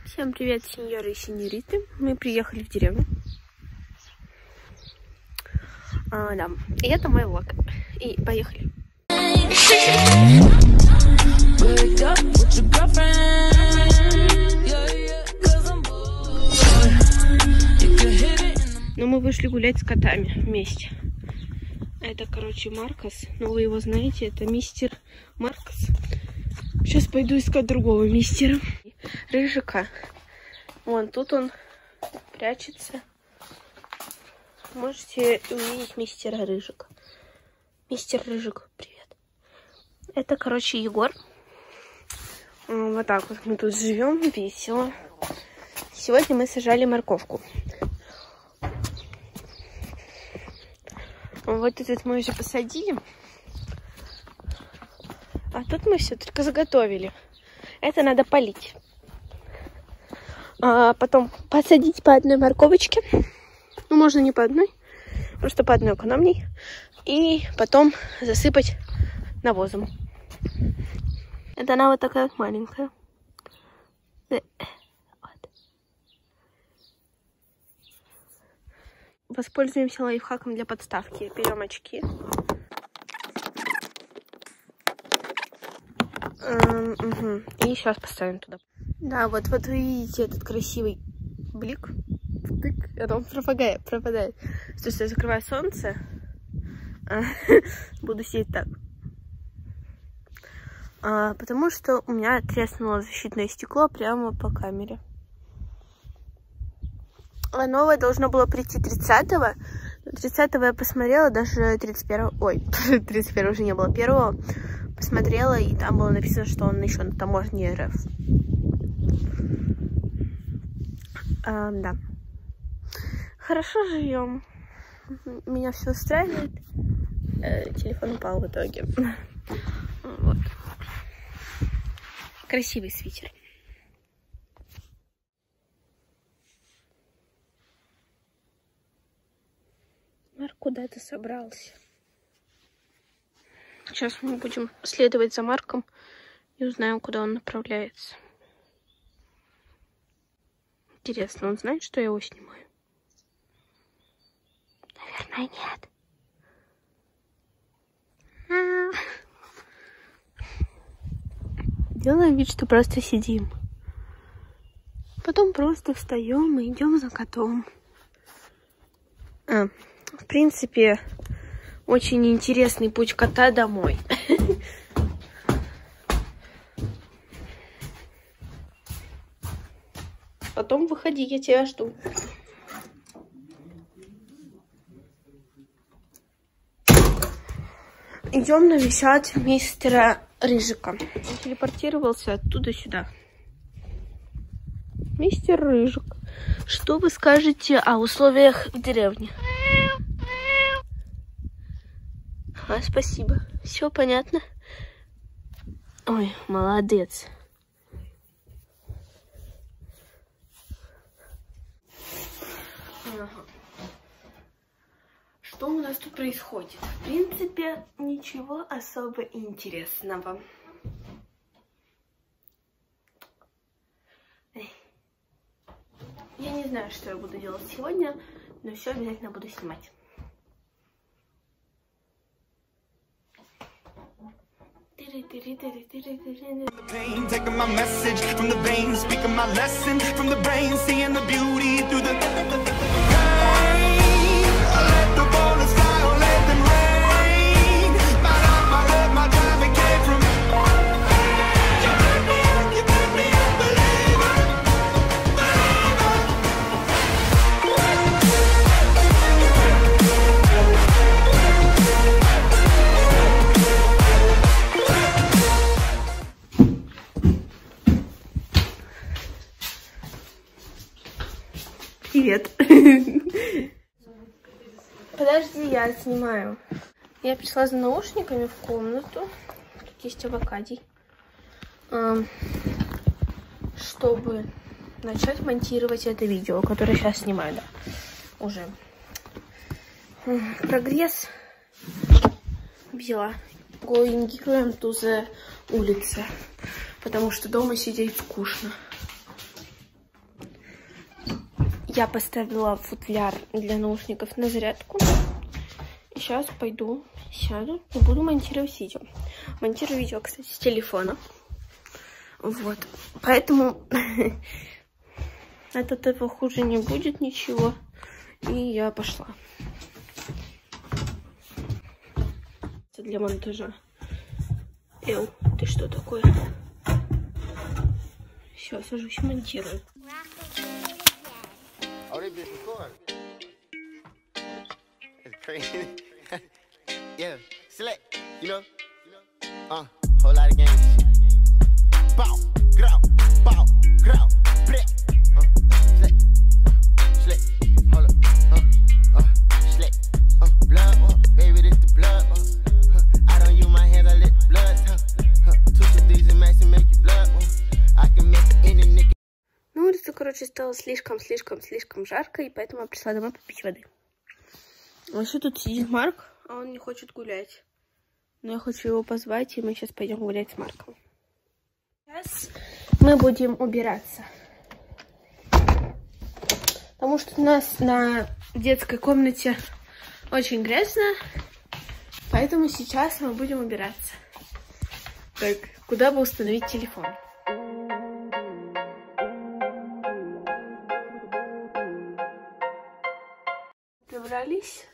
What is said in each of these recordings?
Всем привет, сеньоры и сеньориты. Мы приехали в деревню. Да, и это мой влог. И поехали. Ну, мы вышли гулять с котами вместе. Это, короче, Маркос. Ну, вы его знаете, это мистер Маркос. Сейчас пойду искать другого мистера. Рыжика. Вон, тут он прячется. Можете увидеть мистера Рыжик. Мистер Рыжик, привет. Это, короче, Егор. Вот так вот мы тут живем, весело. Сегодня мы сажали морковку. Вот этот мы уже посадили. А тут мы все только заготовили. Это надо полить. А потом посадить по одной морковочке. Ну, можно не по одной, просто по одной экономней. И потом засыпать навозом. Это она вот такая вот маленькая. Вот. Воспользуемся лайфхаком для подставки. Берем очки. И сейчас поставим туда. Да, вот вы видите этот красивый блик. Тык, а он пропадает. То есть я закрываю солнце. Буду сидеть так. Потому что у меня треснуло защитное стекло прямо по камере. А новое должно было прийти 30-го. 30-го я посмотрела, даже 31-го... Ой, 31-го уже не было. 1-го посмотрела, и там было написано, что он еще на таможне РФ. Да. Хорошо живем. Меня все устраивает. Телефон упал в итоге. Вот. Красивый свитер. Марк куда-то собрался. Сейчас мы будем следовать за Марком и узнаем, куда он направляется. Интересно, он знает, что я его снимаю? Наверное, нет. Делаем вид, что просто сидим. Потом просто встаем и идем за котом. В принципе, очень интересный путь кота домой. Потом выходи, я тебя жду. Идем навещать мистера Рыжика. Он телепортировался оттуда сюда. Мистер Рыжик, что вы скажете о условиях в деревне? Спасибо. Все понятно? Ой, молодец. Что у нас тут происходит? В принципе, ничего особо интересного. Я не знаю, что я буду делать сегодня, но все обязательно буду снимать. Привет. Подожди, я снимаю. Я пришла за наушниками в комнату. Тут есть авокадий. Чтобы начать монтировать это видео, которое сейчас снимаю, да. Уже. Прогресс. Взяла. Гоингируем ту за улице. Потому что дома сидеть скучно. Я поставила футляр для наушников на зарядку. И сейчас пойду, сяду и буду монтировать видео. Монтирую видео, кстати, с телефона. Вот. Поэтому от этого хуже не будет ничего. И я пошла. Это для монтажа. Эл, ты что такое? Все, сажусь, монтирую. Yeah, select, you know, whole lot of games. Bow, grow, select, select, hold up, select, blood, baby, this the blood, I don't use my hands, I let the blood, twist these and max and make you blood, I can make any nigga. На улице, короче, стало слишком жарко, и поэтому я пришла домой попить воды. Вообще тут сидит Марк, а он не хочет гулять. Но я хочу его позвать, и мы сейчас пойдем гулять с Марком. Сейчас мы будем убираться. Потому что у нас на детской комнате очень грязно. Поэтому сейчас мы будем убираться. Так, куда бы установить телефон? Прибрались.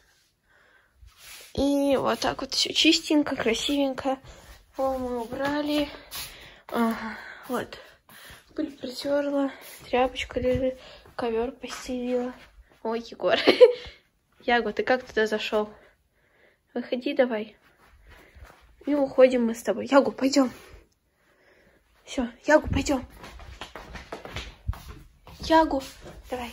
И вот так вот все чистенько, красивенько. Пол мы убрали. Вот. Пыль протерла. Тряпочка лежит. Ковер постелила. Ой, Егор. Яго, ты как туда зашел? Выходи давай. И уходим мы с тобой. Ягу, пойдем. Все, Ягу, пойдем. Ягу, давай.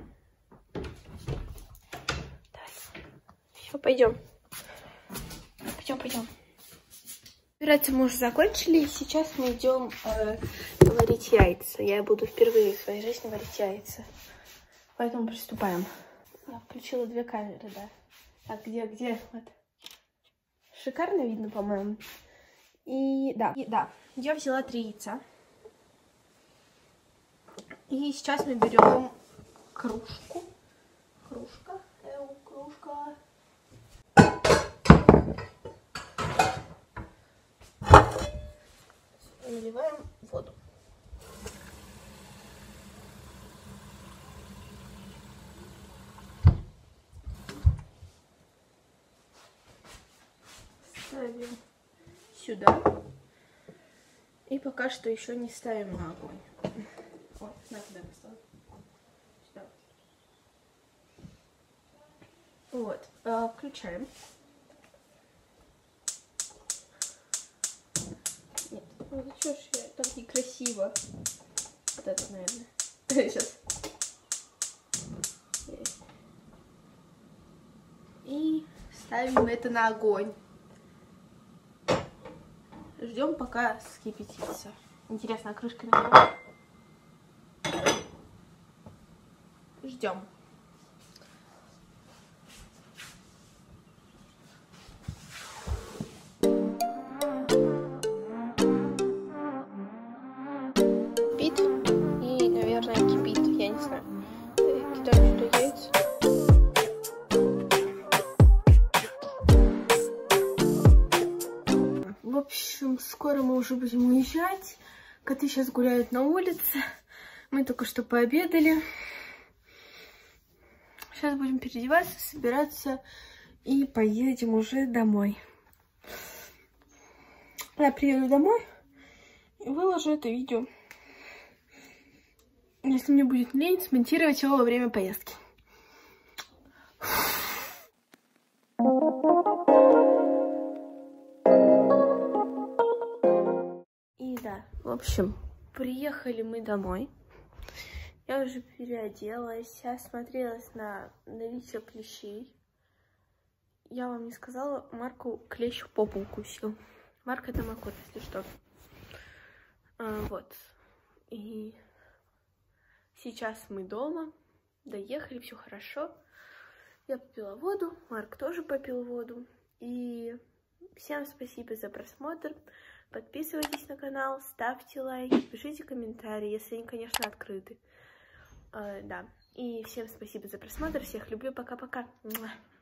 Все, пойдем. Пойдем. Убираться мы уже закончили. Сейчас мы идем варить яйца. Я буду впервые в своей жизни варить яйца. Поэтому приступаем. Я включила 2 камеры, да. Так, где? Вот. Шикарно видно, по-моему. И да, я взяла 3 яйца. И сейчас мы берем кружка. Наливаем воду. Ставим сюда. И пока что еще не ставим на огонь. Вот, на куда мы ставим? Сюда. Вот, включаем. Нет, ну зачем ж я так некрасиво? Вот это, наверное. Сейчас. И ставим это на огонь. Ждем, пока вскипятится. Интересно, а крышка накрыта? Ждем. Кипит и, наверное, кипит. Я не знаю. Кидаю сюда яйца. В общем, скоро мы уже будем уезжать. Коты сейчас гуляют на улице. Мы только что пообедали. Сейчас будем переодеваться, собираться и поедем уже домой. Я приеду домой и выложу это видео. Если мне будет лень, смонтировать его во время поездки. И да, в общем, приехали мы домой. Я уже переоделась, осмотрелась на наличие клещей. Я вам не сказала, Марку клещ в попу укусил. Марк — это мой кот, если что. Вот. И сейчас мы дома. Доехали, все хорошо. Я попила воду, Марк тоже попил воду. И всем спасибо за просмотр. Подписывайтесь на канал, ставьте лайки, пишите комментарии, если они, конечно, открыты. Да. И всем спасибо за просмотр. Всех люблю. Пока-пока.